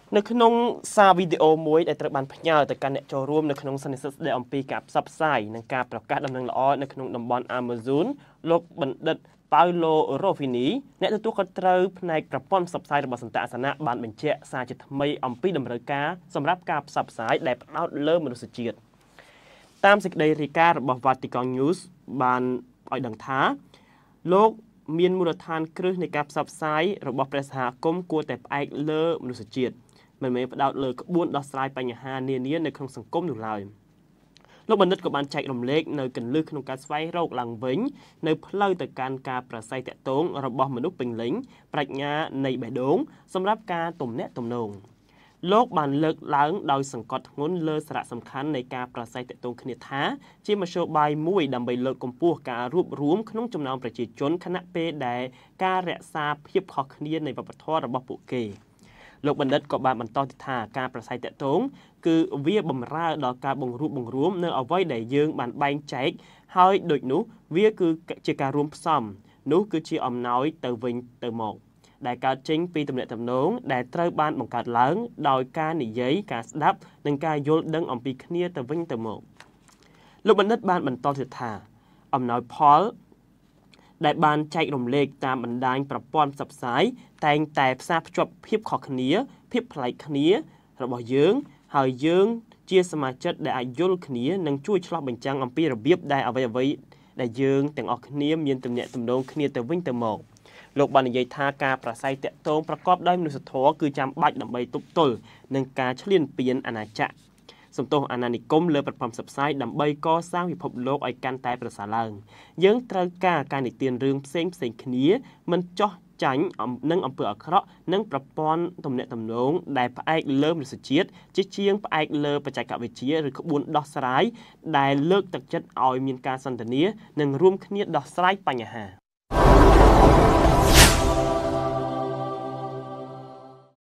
នៅក្នុងសារវីដេអូមួយដែលត្រូវបានផ្ញើទៅកាន់អ្នកចូលរួមនៅក្នុងសន្និសីទស្ដីអំពីការផ្សព្វផ្សាយនិងការប្រកាសដំណឹងល្អនៅក្នុងតំបន់ Amazon លោកបណ្ឌិត Paulo Rovini អ្នកទទួលខុសត្រូវផ្នែកប្រព័ន្ធផ្សព្វផ្សាយរបស់សន្តិអាសនៈបានបញ្ជាក់សារជាថ្មីអំពីតម្រូវការសម្រាប់ការផ្សព្វផ្សាយដែលផ្ដោតលើមនុស្សជាតិតាមសេចក្តីរាយការណ៍របស់ Vatican News បានឲ្យដឹងថាលោកមានមូលដ្ឋានគ្រឹះនៃការផ្សព្វផ្សាយរបស់ព្រះសហគមន៍គួរតែផ្អែកលើមនុស្សជាតិមិនមែនផ្ដោតលើក្បួនដោះស្រាយបញ្ហានានានៅក្នុងសង្គមនោះឡើយលោកបណ្ឌិតក៏បានចែករំលែកនៅគន្លឹះក្នុងការស្វែងរកឡើងវិញនៅផ្លូវទៅកាន់ការប្រស័យតាក់ទងរបស់មនុស្សពេញលេញប្រាជ្ញានៃបេះដូងសម្រាប់ការទំនាក់ទំនងលោកបានលើកឡើងដោយសង្កត់ធ្ងន់លើសារៈសំខាន់នៃការប្រស័យតាក់ទងគ្នាថាជាមធ្យោបាយមួយដើម្បីលើកកម្ពស់ការរួបរួមក្នុងចំណោមប្រជាជនខណៈពេលដែលការរក្សាភាពខុសគ្នានៃវប្បធម៌របស់ពួកគេលោកបណ្ឌិតក៏បានបន្តទៀតថាការប្រស័យតាក់ទងគឺវាបំរើដល់ការបង្រួបបង្រួមនៅអ្វីដែលយើងបានបែងចែកហើយដូចនោះវាគឺជាការរួមផ្សំនោះគឺជាអំណោយទៅវិញទៅមកដែលកើតចេញពីទំនាក់ទំនងដែលត្រូវបានបង្កើតឡើងដោយការនិយាយការស្ដាប់និងការយល់ដឹងអំពីគ្នាទៅវិញទៅមកលោកបណ្ឌិតបានបន្តទៀតថាអំណោយផលដែលបានចែករំលែកតាមបណ្ដាញប្រព័ន្ធផ្សព្វផ្សាយតែងតែផ្សារភ្ជាប់ភាពខុសគ្នាភាពប្លែកគ្នារបស់យើងហើយយើងជាសមាជិកដែលអាចយល់គ្នានិងជួយឆ្លោះបញ្ចាំងអំពីរបៀបដែលអ្វីៗដែលយើងទាំងអស់គ្នាមានទំនាក់ទំនងគ្នាទៅវិញទៅមកលោកបាននិយាយថាការប្រស័យតាក់ទងប្រកបដោយមនុស្សធម៌គឺចាំបាច់ដើម្បីទប់ទល់នឹងការឈ្លានពានអាណាចក្រសំទោសអាណានិគមលើប្រព័ន្ធផ្សព្វផ្សាយដើម្បីកសាងពិភពលោកឲ្យកាន់តែប្រសើរឡើងយើងត្រូវការនិទានរឿងផ្សេងគ្នាមិនចោះចាញ់នឹងអំពើអាក្រក់និងប្រព័ន្ធទំនាក់ទំនងដែលផ្អែកលើមនុស្សជាតិជាជាងផ្អែកលើបច្ចេកវិទ្យាឬក្បួនដោះស្រាយដែលលើកទឹកចិត្តឲ្យមានការសន្ទនានិងរួមគ្នាដោះស្រាយបញ្ហា